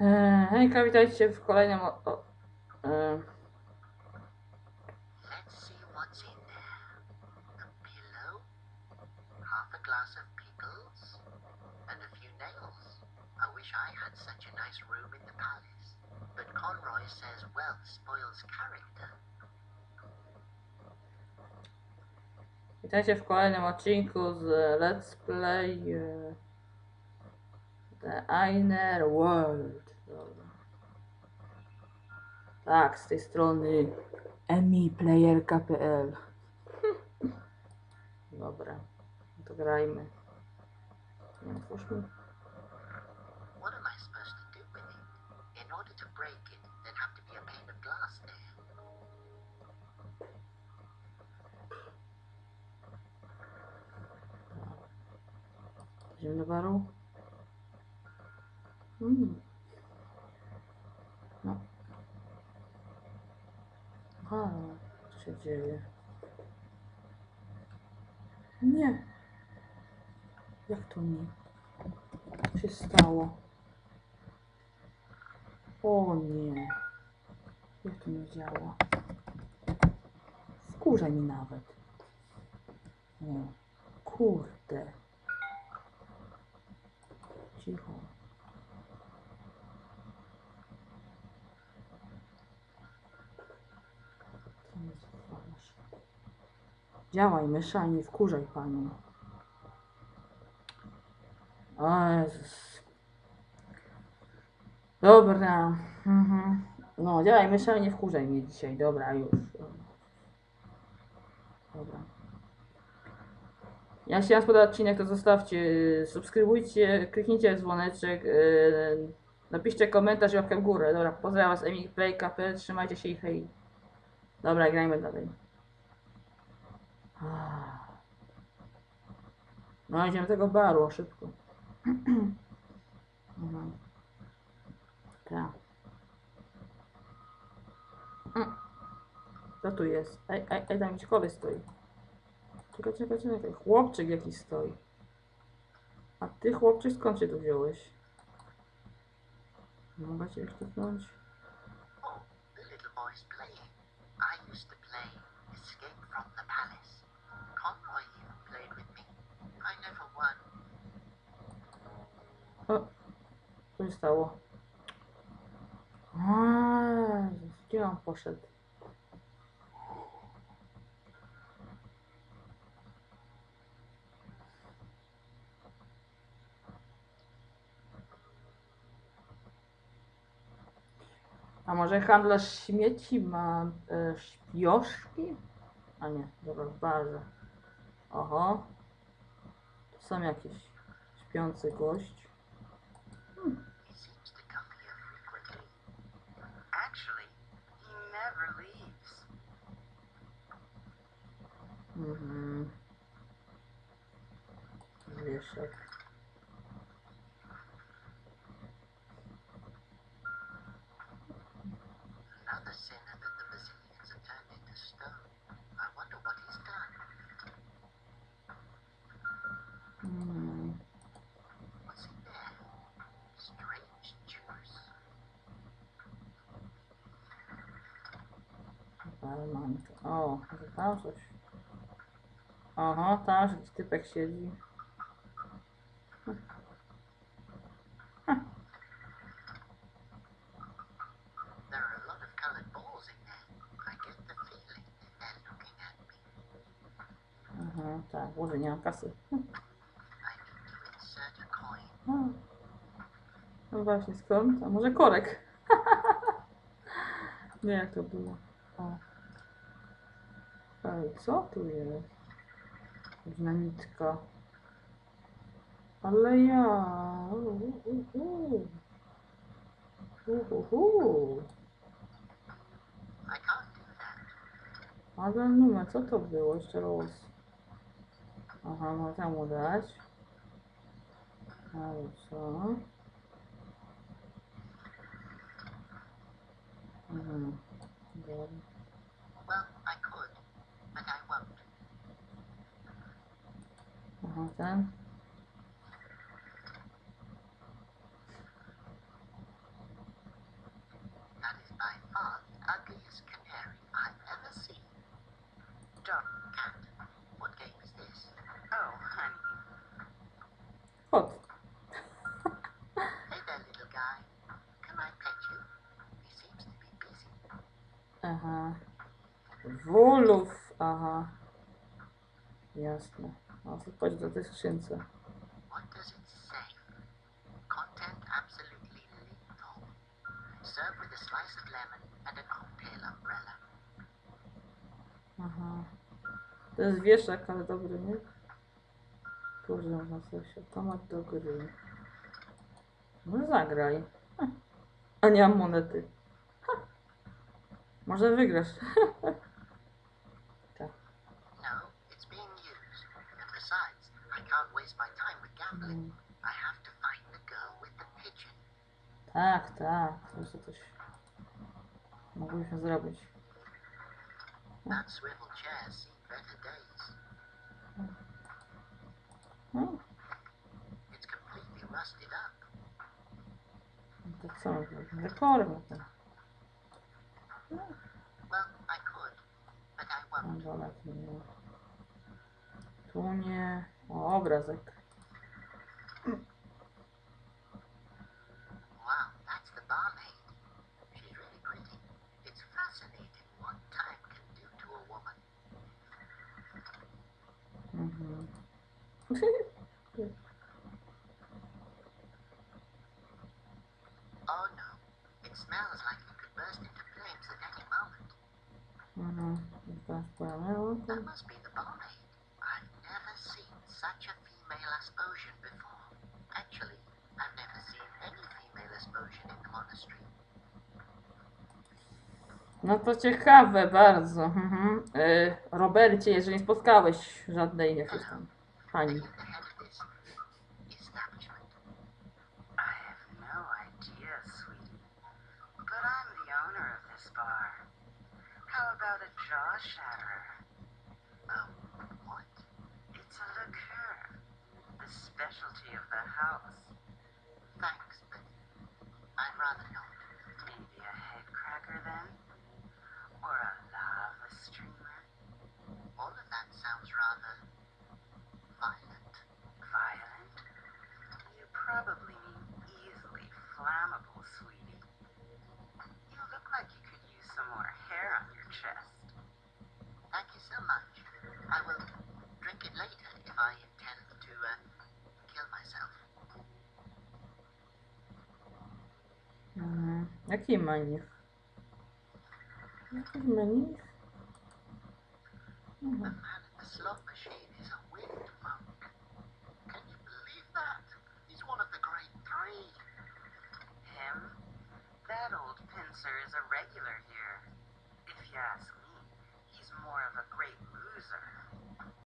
Hejka, witajcie w kolejnym Let's see what's in there. A pillow, half a glass of pickles, and a few nails. I wish I had such a nice room in the palace. But Conroy says wealth spoils character. Witajcie w kolejnym odcinku z Let's Play The Inner World. Dobra. Tak, z tej strony emiplayerka.pl. Dobra, to grajmy. Nie otwórzmy. What am I supposed to do with it? In order to break it, there'd have to be a pane of glass there. Idziemy do baru. No. Aha, co się dzieje? Nie. Jak to nie? Co się stało? O nie. Jak to nie działa? Wkurza mi nawet. O, kurde. Cicho. Co mnie słuchasz? Działaj, mysza, nie wkurzaj panią. O Jezus. Dobra. No, działaj, mysza, nie wkurzaj mnie dzisiaj. Dobra, już. Dobra. Jak się Wam spodoba odcinek, to zostawcie, subskrybujcie, kliknijcie w dzwoneczek, napiszcie komentarz i łapkę w górę. Dobra, pozdrawiam Was, Emil Play, KP, trzymajcie się i hej. Dobra, grajmy dalej. No, idziemy do tego baru, szybko. Tak. Co tu jest? Ej, tam gdzieś koleś stoi. Czekaj. Chłopczyk jakiś stoi. A ty, chłopczyk, skąd się tu wziąłeś? Mogę cię kliknąć? Oh, the little boy's playing. I used to play Escape from the Palace. Conroy even played with me. I never won. O, co się stało? Gdzie on poszedł? A może handlarz śmieci ma śpioszki? A nie, dobra, w barze. Oho. Tu są jakieś śpiący gość. He seems to come here frequently. Actually, he never leaves. Wieszak. Another sinner that the Basilians have turned into stone. I wonder what he's done. What's in there? Strange juice. Barmanka. O, może tam coś. Oho, tam jakiś typek siedzi. There are a lot of colored balls in there. I get the feeling they're looking at me. Aha, tak, może nie mam kasy. I need to insert a coin. No właśnie, skąd? A może korek? Nie, jak to było. O. Ej, co tu jest? Dynamitka. Ale ja. I can't do that. Ale numer, co to było? Jeszcze raz. Aha, można mu dać. Ale co? Dobra. Well, I could, but I won't. Aha, ten. Aha. Wólów, aha. Jasne. No to chodź do tej skrzynce. What does it say? Content absolutely lethal. Served with a slice of lemon and a cocktail umbrella. Aha. To jest wieszak, ale dobry, nie? Kurde, można coś. Automat do gry. No zagraj. A nie mam monety. Może wygrasz. Tak. No, it's being used. And besides, I can't waste my time with gambling. I have to find the girl with the pigeon. Tak, tak. Jeszcze coś mogliśmy zrobić. That swivel chair's seen better days. No, It's completely rusted up. to co my zrobimy? Rekord. Well, I could, but I won't. Dobra, tu nie. O, obrazek. Wow, that's the barmaid. She's really pretty. It's fascinating what time can do to a woman. Mhm. Oh no, it smells like it could burst into flames at any moment. Mhm. Teraz pojawia That must be the barmaid. I've never seen such a female explosion before. Actually, I've never seen any female explosion in the monastery. No to ciekawe bardzo. Mhm. Robercie, jeżeli nie spotkałeś żadnej, jak jest tam, Are pani. you the head of this establishment? I have no idea, sweetie. But I'm the owner of this bar. How about a jaw shatterer? Oh, what? It's a liqueur, the specialty of the house. Thanks, but I'd rather not. Maybe a head cracker then? Or a lava streamer? All of that sounds rather violent. Violent? You probably mean easily flammable, sweetie. You look like you could use some more hair on your chest. Thank you so much. I will drink it later if I intend to kill myself. Mhm. Jaki menich? Jakiś menich? The Mhm. man at the slot machine is a wind monk. Can you believe that? He's one of the great three. Him? That old pincer is a regular here. If you ask me, he's more of a great loser.